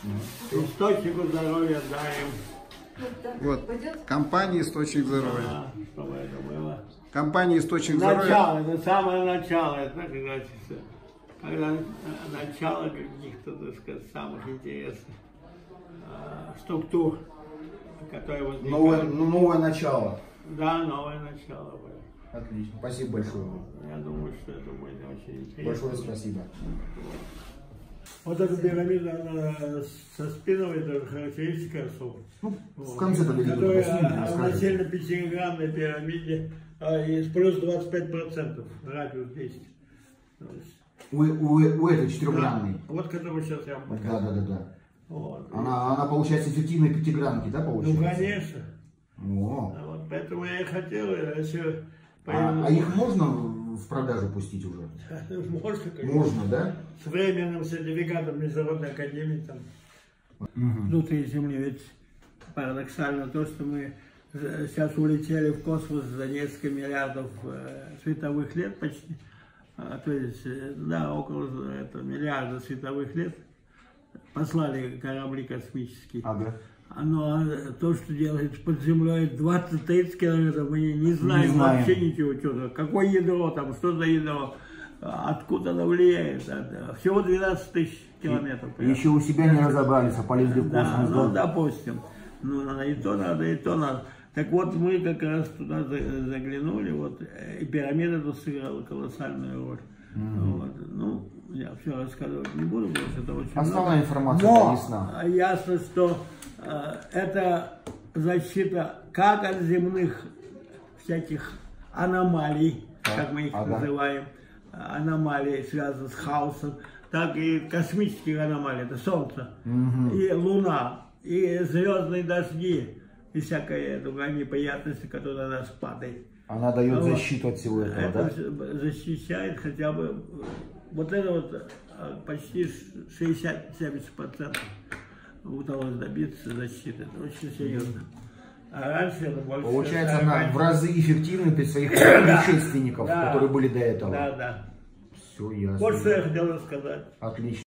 Источнику здоровья дарим. Вот, компания «Источник здоровья». Да, чтобы это было. Компания «Источник здоровья». Начало, это самое начало, это, когда начало каких-то, так сказать, самых интересных структур, которые возникают. Новое начало. Да, новое начало будет. Отлично. Спасибо большое. Я думаю, что это будет очень интересно. Большое спасибо. Вот эта пирамида, она со спиной, это характеристика особая. Ну, в конце победителя. Которая на сильно пятигранной пирамиде и плюс 25% радиус 10. У этой четырехгранной. Да, вот которую сейчас я вам показываю. Да. Вот. Она получается эффективной пятигранки, да, получается? Ну, конечно. О. Вот, поэтому я и хотел, если А их можно в продажу пустить уже? Можно, конечно. Можно, да? С временным сертификатом Международной академии там. Внутри Земли. Ведь парадоксально то, что мы сейчас улетели в космос за несколько миллиардов световых лет почти. То есть, да, около миллиарда световых лет послали корабли космические. Ага. Но то, что делает под землей 20-30 километров, мы не знаем вообще ничего. Какое ядро там, что за ядро, откуда оно влияет. Всего 12 тысяч километров. Еще у себя не разобрались, а полезли в космос. Да, ну, допустим. Ну, и то надо, и то надо. Так вот, мы как раз туда заглянули, вот, и пирамида тут сыграла колоссальную роль. Вот. Ну, я все рассказывать не буду, потому что это очень основная много. информация ясна. Ясно, что это защита как от земных всяких аномалий, как мы их называем, аномалий, связанных с хаосом, так и космических аномалий, это Солнце, и Луна, и звездные дожди, и всякая другая неприятность, которая на нас падает. Она дает защиту от всего этого, это защищает хотя бы, вот это вот почти 60-70% удалось добиться защиты. Это очень серьезно. А раньше это больше... Получается, она в разы эффективнее при своих предшественников, которые были до этого. Да. Все ясно. Вот что я хотел рассказать. Отлично.